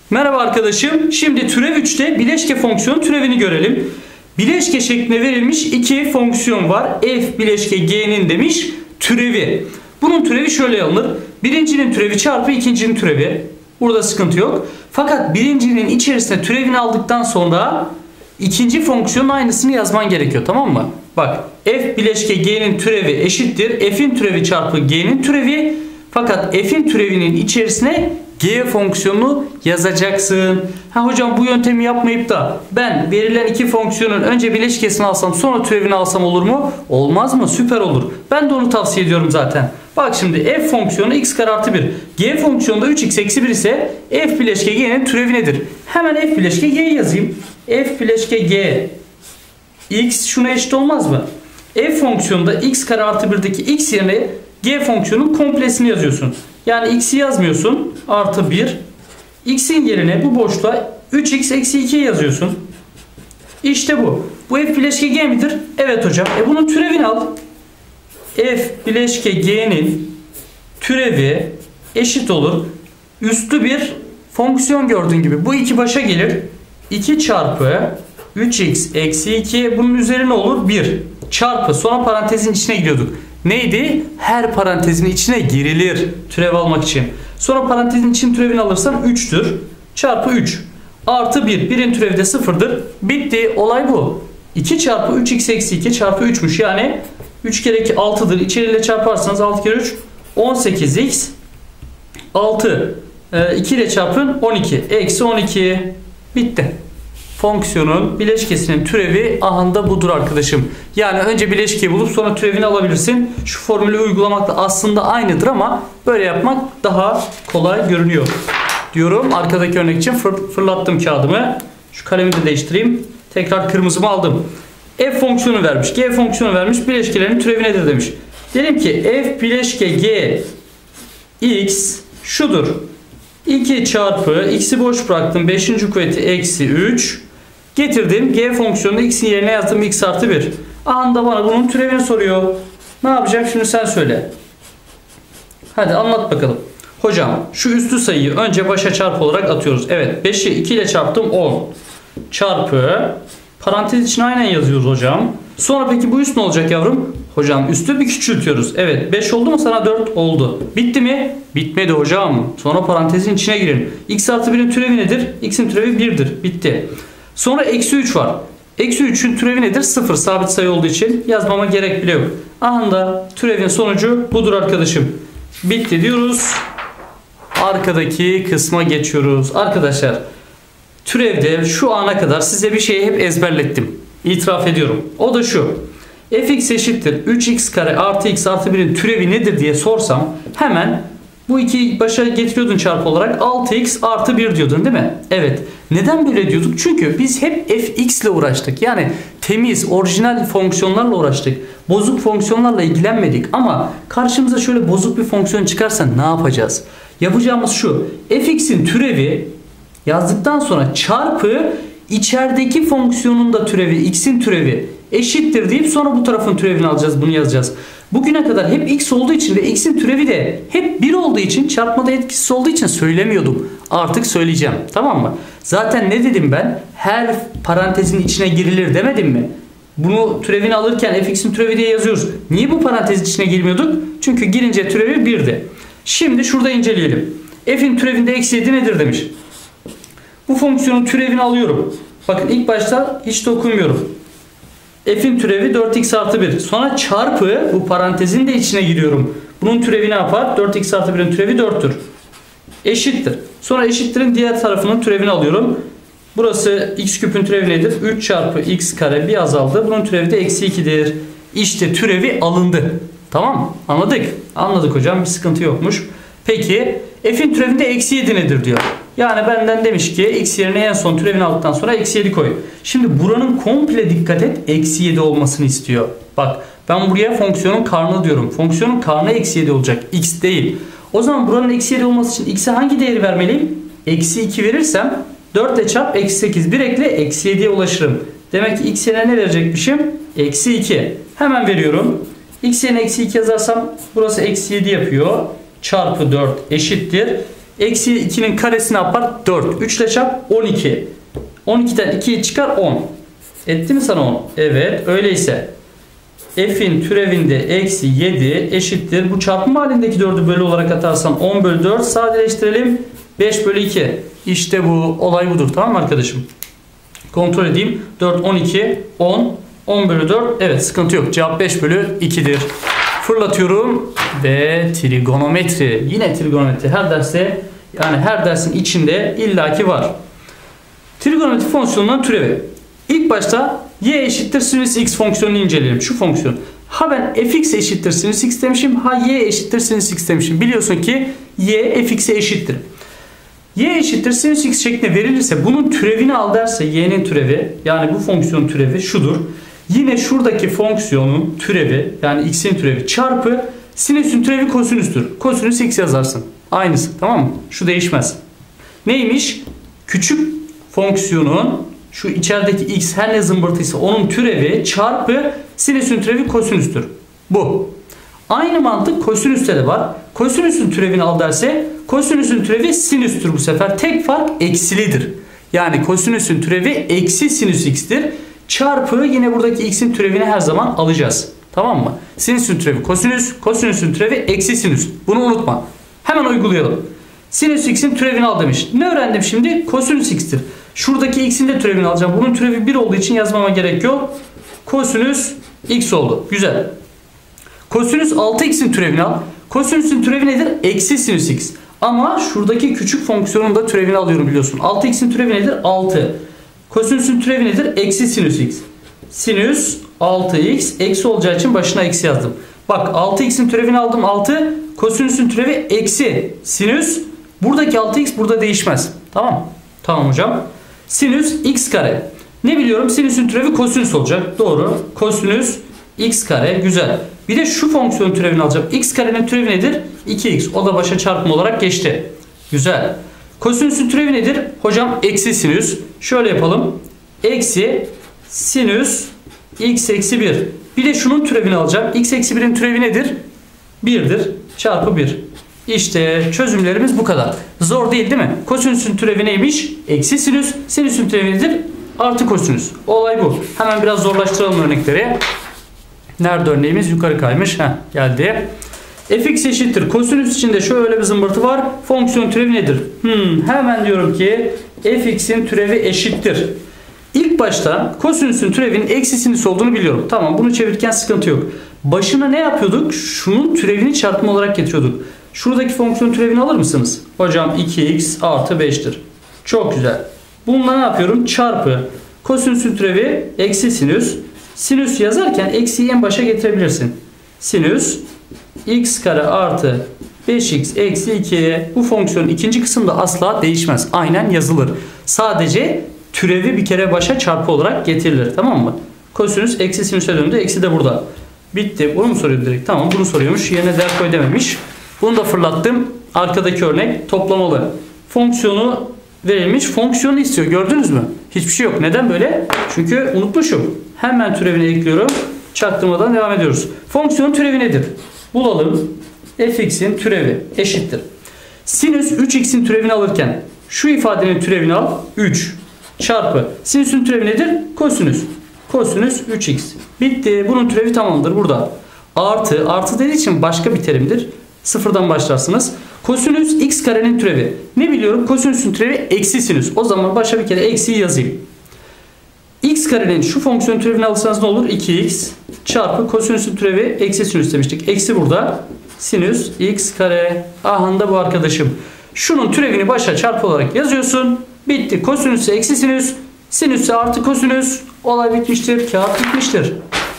Merhaba arkadaşım. Şimdi türev 3'te bileşke fonksiyonun türevini görelim. Bileşke şeklinde verilmiş iki fonksiyon var. F bileşke g'nin demiş türevi. Bunun türevi şöyle alınır. Birincinin türevi çarpı ikincinin türevi. Burada sıkıntı yok. Fakat birincinin içerisine türevini aldıktan sonra ikinci fonksiyonun aynısını yazman gerekiyor. Tamam mı? Bak, f bileşke g'nin türevi eşittir f'in türevi çarpı g'nin türevi. Fakat f'in türevinin içerisine g fonksiyonunu yazacaksın. Hocam bu yöntemi yapmayıp da ben verilen iki fonksiyonun önce bileşkesini alsam sonra türevini alsam olur mu? Olmaz mı? Süper olur. Ben de onu tavsiye ediyorum zaten. Bak şimdi f fonksiyonu x kare artı 1. G fonksiyonu da 3x eksi 1 ise f bileşke g'nin türevi nedir? Hemen f bileşke g yazayım. F bileşke g x şuna eşit olmaz mı? F fonksiyonunda x kare artı 1'deki x yerine g fonksiyonun komplesini yazıyorsun. Yani x'i yazmıyorsun. Artı 1. X'in yerine bu boşluğa 3x eksi 2 yazıyorsun. İşte bu. Bu f bileşke g midir? Evet hocam. Bunun türevini al. F bileşke g'nin türevi eşit olur. Üstü bir fonksiyon gördüğün gibi. Bu iki başa gelir. 2 çarpı 3x eksi 2. Bunun üzerine olur 1. Çarpı. Sonra parantezin içine giriyorduk. Neydi? Her parantezin içine girilir türev almak için. Sonra parantezin için türevini alırsam 3'tür. Çarpı 3. Artı 1. 1'in türevi de 0'dır. Bitti. Olay bu. 2 çarpı 3x eksi 2 çarpı 3'müş. Yani 3 kere 2 6'dır. İçeriyle çarparsanız 6 kere 3 18x 6. 2 ile çarpın 12. Eksi 12. Bitti. Fonksiyonun bileşkesinin türevi ahında budur arkadaşım. Yani önce bileşkeyi bulup sonra türevini alabilirsin. Şu formülü uygulamak da aslında aynıdır ama böyle yapmak daha kolay görünüyor diyorum. Arkadaki örnek için fırlattım kağıdımı. Şu kalemi de değiştireyim. Tekrar kırmızımı aldım. F fonksiyonu vermiş. G fonksiyonu vermiş. Bileşkelerin türevi nedir demiş. Dedim ki f bileşke g x şudur. 2 çarpı x'i boş bıraktım. 5. kuvveti eksi 3. Getirdim. G fonksiyonunu x'in yerine yazdım. X artı 1. Anında bana bunun türevini soruyor. Ne yapacağım? Şimdi sen söyle. Hadi anlat bakalım. Hocam şu üstü sayıyı önce başa çarpı olarak atıyoruz. Evet. 5'i 2 ile çarptım. 10. Çarpı. Parantez için aynen yazıyoruz hocam. Sonra peki bu üst ne olacak yavrum? Hocam üstü bir küçültüyoruz. Evet. 5 oldu mu sana 4 oldu. Bitti mi? Bitmedi hocam. Sonra parantezin içine girin. X artı 1'in türevi nedir? X'in türevi 1'dir. Bitti. Sonra eksi 3 var. Eksi 3'ün türevi nedir? 0. Sabit sayı olduğu için yazmama gerek bile yok. Anında türevin sonucu budur arkadaşım. Bitti diyoruz. Arkadaki kısma geçiyoruz. Arkadaşlar türevde şu ana kadar size bir şeyi hep ezberlettim. İtiraf ediyorum. O da şu. Fx eşittir 3x kare artı x artı 1'in türevi nedir diye sorsam hemen bu iki başa getiriyordun çarpı olarak 6x artı 1 diyordun değil mi? Evet. Neden böyle diyorduk? Çünkü biz hep fx ile uğraştık. Yani temiz, orijinal fonksiyonlarla uğraştık. Bozuk fonksiyonlarla ilgilenmedik. Ama karşımıza şöyle bozuk bir fonksiyon çıkarsa ne yapacağız? Yapacağımız şu. Fx'in türevi yazdıktan sonra çarpı içerideki fonksiyonun da türevi, x'in türevi eşittir deyip sonra bu tarafın türevini alacağız. Bunu yazacağız. Bugüne kadar hep x olduğu için ve x'in türevi de hep 1 olduğu için, çarpmada etkisiz olduğu için söylemiyordum. Artık söyleyeceğim. Tamam mı? Zaten ne dedim ben? Her parantezin içine girilir demedim mi? Bunu türevini alırken fx'in türevi diye yazıyoruz. Niye bu parantezin içine girmiyorduk? Çünkü girince türevi 1'di. Şimdi şurada inceleyelim. F'in türevinde eksi 7 nedir demiş. Bu fonksiyonun türevini alıyorum. Bakın ilk başta hiç dokunmuyorum. F'in türevi 4x artı 1. Sonra çarpı bu parantezin de içine giriyorum. Bunun türevi ne yapar? 4x artı 1'in türevi 4'tür. Eşittir. Sonra eşittirin diğer tarafının türevini alıyorum. Burası x küpün türevi nedir? 3 çarpı x kare bir azaldı. Bunun türevi de eksi 2'dir. İşte türevi alındı. Tamam mı? Anladık. Anladık hocam. Bir sıkıntı yokmuş. Peki f'in türevinde eksi 7 nedir diyor. Yani benden demiş ki x yerine en son türevini aldıktan sonra eksi 7 koy. Şimdi buranın komple dikkat et eksi 7 olmasını istiyor. Bak ben buraya fonksiyonun karnı diyorum. Fonksiyonun karnı eksi 7 olacak. X değil. O zaman buranın eksi 7 olması için x'e hangi değeri vermeliyim? Eksi 2 verirsem 4 ile çarp eksi 8 bir ekle eksi 7'ye ulaşırım. Demek ki x yerine ne verecekmişim? Eksi 2. Hemen veriyorum. X yerine eksi 2 yazarsam burası eksi 7 yapıyor. Çarpı 4 eşittir. Eksi 2'nin karesi ne yapar? 4. 3 ile çarp 12. 12'den 2'yi çıkar 10. Etti mi sana 10? Evet. Öyleyse f'in türevinde eksi 7 eşittir. Bu çarpma halindeki 4'ü bölü olarak atarsan 10 bölü 4. Sadeleştirelim. 5 bölü 2. İşte bu. Olay budur. Tamam mı arkadaşım? Kontrol edeyim. 4, 12, 10. 10 bölü 4. Evet, sıkıntı yok. Cevap 5 bölü 2'dir. Fırlatıyorum. Ve trigonometri. Yine trigonometri. Her derste, yani her dersin içinde illaki var. Trigonometri fonksiyonunun türevi. İlk başta y eşittir sinüs x fonksiyonunu inceleyelim. Şu fonksiyon. Ha ben fx eşittir sinüs x demişim. Ha y eşittir sinüs x demişim. Biliyorsun ki y fx'e eşittir. Y eşittir sinüs x şeklinde verilirse bunun türevini al derse y'nin türevi, yani bu fonksiyonun türevi şudur. Yine şuradaki fonksiyonun türevi, yani x'in türevi çarpı sinüsün türevi kosinüstür. Kosinüs x yazarsın. Aynısı, tamam mı? Şu değişmez. Neymiş? Küçük fonksiyonun şu içerideki x her ne zımbırtıysa onun türevi çarpı sinüsün türevi kosinüstür. Bu. Aynı mantık kosinüste de var. Kosinüsün türevini al derse kosinüsün türevi sinüstür bu sefer. Tek fark eksilidir. Yani kosinüsün türevi eksi sinüs x'tir. Çarpı yine buradaki x'in türevini her zaman alacağız. Tamam mı? Sinüsün türevi kosinüs, kosinüsün türevi eksi sinüs. Bunu unutma. Hemen uygulayalım. Sinüs x'in türevini al demiş. Ne öğrendim şimdi? Kosinüs x'tir. Şuradaki x'in de türevini alacağım. Bunun türevi 1 olduğu için yazmama gerek yok. Kosinüs x oldu. Güzel. Kosinüs 6x'in türevini al. Kosinüsün türevi nedir? Eksi sinüs x. Ama şuradaki küçük fonksiyonun da türevini alıyorum biliyorsun. 6x'in türevi nedir? 6. Kosinüsün türevi nedir? Eksi sinüs x. Sinüs 6x eksi olacağı için başına eksi yazdım. Bak 6x'in türevini aldım 6. Kosinüsün türevi eksi sinüs. Buradaki 6x burada değişmez. Tamam. Tamam hocam. Sinüs x kare. Ne biliyorum? Sinüsün türevi kosinüs olacak. Doğru. Kosinüs x kare. Güzel. Bir de şu fonksiyonun türevini alacağım. X karenin türevi nedir? 2x. O da başa çarpma olarak geçti. Güzel. Kosinüsün türevi nedir? Hocam eksi sinüs. Şöyle yapalım. Eksi sinüs x eksi 1. Bir de şunun türevini alacağım. X eksi 1'in türevi nedir? 1'dir. Çarpı 1. İşte çözümlerimiz bu kadar. Zor değil mi? Kosinüsün türevi neymiş? Eksi sinüs. Sinüsün türevi nedir? Artı kosinüs. Olay bu. Hemen biraz zorlaştıralım örnekleri. Nerede örneğimiz? Yukarı kaymış. Heh, geldi. Fx eşittir. Kosinüs içinde şöyle bir zımbırtı var. Fonksiyon türevi nedir? Hemen diyorum ki fx'in türevi eşittir. İlk başta kosinüsün türevinin eksi sinüs olduğunu biliyorum. Tamam, bunu çevirirken sıkıntı yok. Başına ne yapıyorduk? Şunun türevini çarpma olarak getiriyorduk. Şuradaki fonksiyon türevini alır mısınız? Hocam 2x artı 5'tir. Çok güzel. Bununla ne yapıyorum? Çarpı kosinüsün türevi eksi sinüs. Sinüs yazarken eksiyi en başa getirebilirsin. Sinüs x kare artı 5x eksi 2. Bu fonksiyonun ikinci kısımda asla değişmez. Aynen yazılır. Sadece türevi bir kere başa çarpı olarak getirilir. Tamam mı? Kosinüs eksi sinüse döndü. Eksi de burada. Bitti. Bunu mu soruyor direkt? Tamam, bunu soruyormuş. Yerine değer koy dememiş. Bunu da fırlattım. Arkadaki örnek toplamalı. Fonksiyonu verilmiş. Fonksiyonu istiyor. Gördünüz mü? Hiçbir şey yok. Neden böyle? Çünkü unutmuşum. Hemen türevini ekliyorum. Çaktırmadan devam ediyoruz. Fonksiyonun türevi nedir? Bulalım. Fx'in türevi eşittir. Sinüs 3x'in türevini alırken şu ifadenin türevini al. 3 çarpı. Sinüsün türevi nedir? Kosinüs. Kosinüs 3x. Bitti. Bunun türevi tamamdır burada. Artı. Artı dediği için başka bir terimdir. Sıfırdan başlarsınız. Kosinüs x karenin türevi. Ne biliyorum? Kosinüsün türevi eksi sinüs. O zaman başa bir kere eksiyi yazayım. X karenin şu fonksiyon türevini alırsanız ne olur? 2x çarpı kosinüsün türevi eksi sinüs demiştik. Eksi burada. Sinüs x kare. Aha da bu arkadaşım. Şunun türevini başa çarpı olarak yazıyorsun. Bitti. Kosinüs eksi sinüs. Sinüs artı kosinüs. Olay bitmiştir. Kağıt bitmiştir.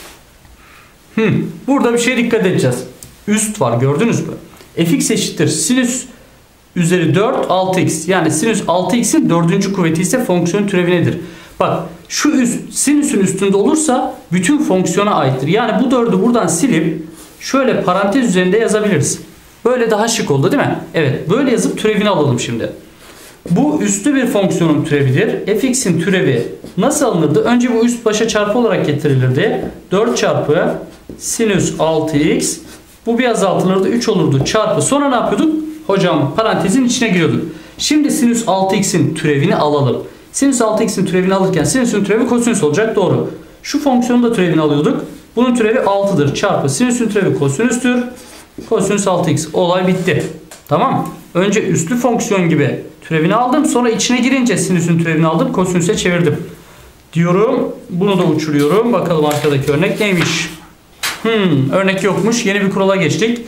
Burada bir şeye dikkat edeceğiz. Üst var, gördünüz mü? Fx eşittir. Sinüs üzeri 4 6x. Yani sinüs 6x'in 4. kuvveti ise fonksiyon türevi nedir? Bak şu üst sinüsün üstünde olursa bütün fonksiyona aittir. Yani bu 4'ü buradan silip şöyle parantez üzerinde yazabiliriz. Böyle daha şık oldu değil mi? Evet, böyle yazıp türevini alalım şimdi. Bu üstü bir fonksiyonun türevidir. Fx'in türevi nasıl alınırdı? Önce bu üst başa çarpı olarak getirilirdi. 4 çarpı sinüs 6x. Bu bir azaltılırdı. 3 olurdu. Çarpı. Sonra ne yapıyorduk? Hocam parantezin içine giriyorduk. Şimdi sinüs 6x'in türevini alalım. Sinüs 6x'in türevini alırken sinüsün türevi kosinüs olacak. Doğru. Şu fonksiyonun da türevini alıyorduk. Bunun türevi 6'dır çarpı sinüsün türevi kosinüstür. Kosinüs 6x. Olay bitti. Tamam. Önce üslü fonksiyon gibi türevini aldım. Sonra içine girince sinüsün türevini aldım. Kosinüse çevirdim. Diyorum. Bunu da uçuruyorum. Bakalım arkadaki örnek neymiş? Örnek yokmuş. Yeni bir kurala geçtik.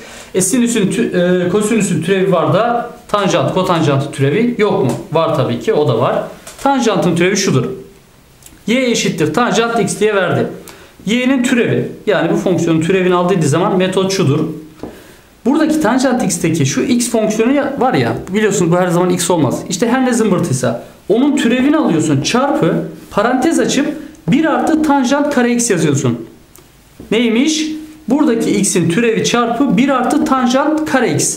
Kosinüsün türevi var da tanjant, kotanjant türevi yok mu? Var tabii ki. O da var. Tanjantın türevi şudur. Y eşittir tanjant x diye verdi. Y'nin türevi, yani bu fonksiyonun türevini aldığı zaman metot şudur. Buradaki tanjant x'teki şu x fonksiyonu var ya, biliyorsunuz bu her zaman x olmaz. İşte her ne zımbırtıysa onun türevini alıyorsun çarpı parantez açıp 1 artı tanjant kare x yazıyorsun. Neymiş? Buradaki x'in türevi çarpı 1 artı tanjant kare x.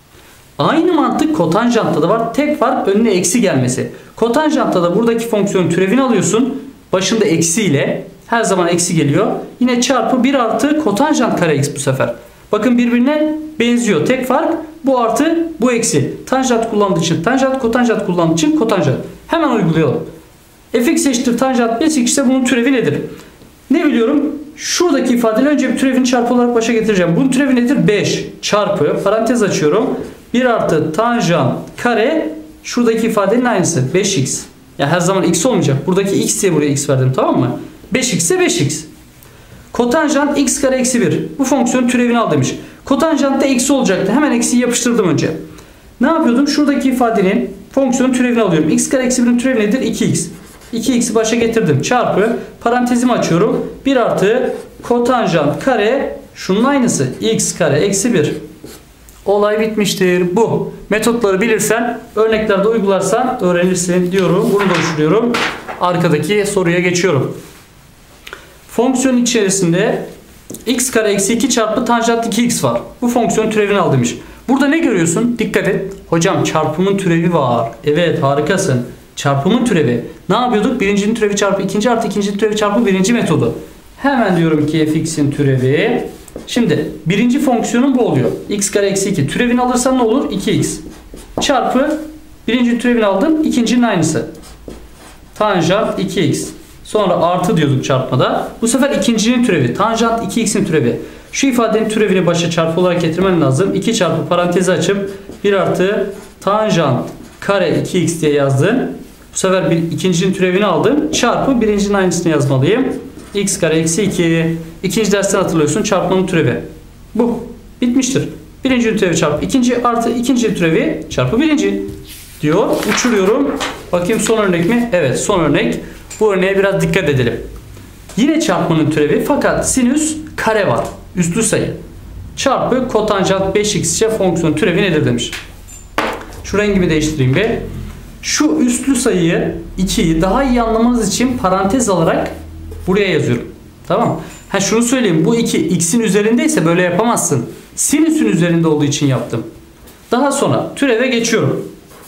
Aynı mantık kotanjantta da var. Tek fark önüne eksi gelmesi. Kotanjantta da buradaki fonksiyonun türevini alıyorsun. Başında eksiyle. Her zaman eksi geliyor. Yine çarpı 1 artı kotanjant kare x bu sefer. Bakın birbirine benziyor. Tek fark bu artı bu eksi. Tanjant kullandığı için tanjant, kotanjant kullandığı için kotanjant. Hemen uygulayalım. Fx eşittir tanjant 5x ise bunun türevi nedir? Ne biliyorum? Şuradaki ifadeyle önce bir türevini çarpı olarak başa getireceğim. Bunun türevi nedir? 5 çarpı parantez açıyorum. 1 artı tanjant kare şuradaki ifadenin aynısı. 5x. Yani her zaman x olmayacak. Buradaki x diye buraya x verdim, tamam mı? 5x ise 5x. Kotanjant x kare eksi 1. Bu fonksiyonun türevini al demiş. Kotanjant da eksi olacaktı. Hemen eksiyi yapıştırdım önce. Ne yapıyordum? Şuradaki ifadenin fonksiyonun türevini alıyorum. X kare eksi 1'in türevi nedir? 2x. 2x'i başa getirdim. Çarpı parantezimi açıyorum. 1 artı kotanjant kare şunun aynısı. X kare eksi 1. Olay bitmiştir. Bu. Metotları bilirsen, örneklerde uygularsan öğrenirsin diyorum. Bunu da uçuruyorum. Arkadaki soruya geçiyorum. Fonksiyon içerisinde x kare eksi 2 çarpı tanjant 2x var. Bu fonksiyonun türevini al demiş. Burada ne görüyorsun? Dikkat et. Hocam çarpımın türevi var. Evet, harikasın. Çarpımın türevi. Ne yapıyorduk? Birincinin türevi çarpı ikinci artı ikincinin türevi çarpı birinci metodu. Hemen diyorum ki fx'in türevi. Şimdi birinci fonksiyonun bu oluyor. X kare eksi 2. Türevini alırsan ne olur? 2x. Çarpı birincinin türevini aldım. İkincinin aynısı. Tanjant 2x. Sonra artı diyorduk çarpmada. Bu sefer ikincinin türevi. Tanjant 2x'in türevi. Şu ifadenin türevini başa çarpı olarak getirmen lazım. 2 çarpı parantezi açıp 1 artı tanjant kare 2x diye yazdım. Bu sefer ikincinin türevini aldım. Çarpı birincinin aynısını yazmalıyım. X kare eksi 2. İkinci dersten hatırlıyorsun. Çarpmanın türevi. Bu. Bitmiştir. Birincinin türevi çarpı ikinci artı ikincinin türevi çarpı birinci diyor. Uçuruyorum. Bakayım son örnek mi? Evet, son örnek. Bu örneğe biraz dikkat edelim. Yine çarpmanın türevi fakat sinüs kare var. Üstlü sayı. Çarpı kotanjant 5x ise fonksiyon türevi nedir demiş. Şu rengimi değiştireyim bir. Şu üstlü sayıyı 2'yi daha iyi anlamanız için parantez alarak buraya yazıyorum. Tamam. Şunu söyleyeyim. Bu 2 x'in üzerindeyse böyle yapamazsın. Sinüsün üzerinde olduğu için yaptım. Daha sonra türeve geçiyorum.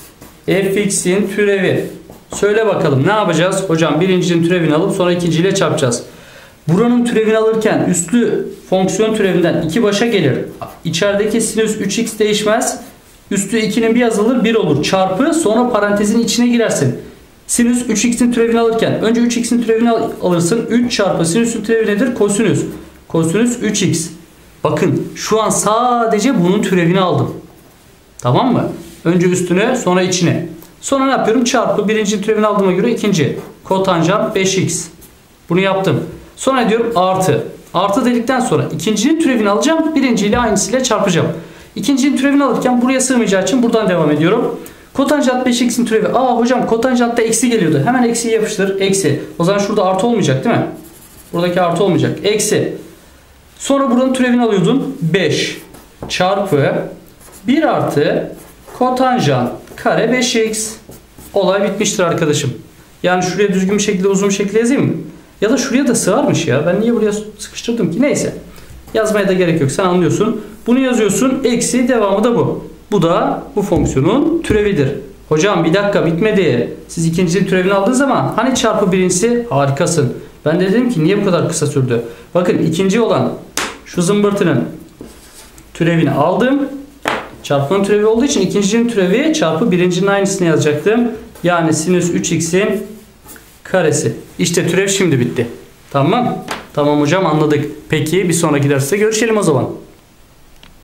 Fx'in türevi. Söyle bakalım ne yapacağız? Hocam birincinin türevini alıp sonra ikinciyle çarpacağız. Buranın türevini alırken üstlü fonksiyon türevinden 2 başa gelir. İçerideki sinüs 3x değişmez. Üstü 2'nin bir yazılır 1 olur. Çarpı sonra parantezin içine girersin. Sinüs 3x'in türevini alırken önce 3x'in türevini alırsın. 3 çarpı sinüsün türevi nedir? Kosinüs. Kosinüs 3x. Bakın şu an sadece bunun türevini aldım. Tamam mı? Önce üstüne sonra içine. Sonra ne yapıyorum? Çarpı birincinin türevini aldığıma göre ikinci. Kotanjant 5x. Bunu yaptım. Sonra diyorum artı. Artı dedikten sonra ikincinin türevini alacağım. Birinciyle aynısıyla çarpacağım. İkincinin türevini alırken buraya sığmayacağı için buradan devam ediyorum. Kotanjant 5x'in türevi. Hocam kotanjantta eksi geliyordu. Hemen eksiyi yapıştır. Eksi. O zaman şurada artı olmayacak değil mi? Buradaki artı olmayacak. Eksi. Sonra buranın türevini alıyordun. 5 çarpı 1 artı kotanjant kare 5x. Olay bitmiştir arkadaşım. Yani şuraya düzgün bir şekilde uzun bir şekilde yazayım mı? Ya da şuraya da sığarmış ya. Ben niye buraya sıkıştırdım ki? Neyse. Yazmaya da gerek yok. Sen anlıyorsun. Bunu yazıyorsun. Eksi devamı da bu. Bu da bu fonksiyonun türevidir. Hocam bir dakika bitmedi. Siz ikincinin türevini aldığınız zaman hani çarpı birincisi harikasın. Ben de dedim ki niye bu kadar kısa sürdü? Bakın ikinci olan şu zımbırtının türevini aldım. Çarpmanın türevi olduğu için ikincinin türevi çarpı birincinin aynısını yazacaktım. Yani sinüs 3x'in karesi. İşte türev şimdi bitti. Tamam. Tamam hocam, anladık. Peki bir sonraki derste görüşelim o zaman.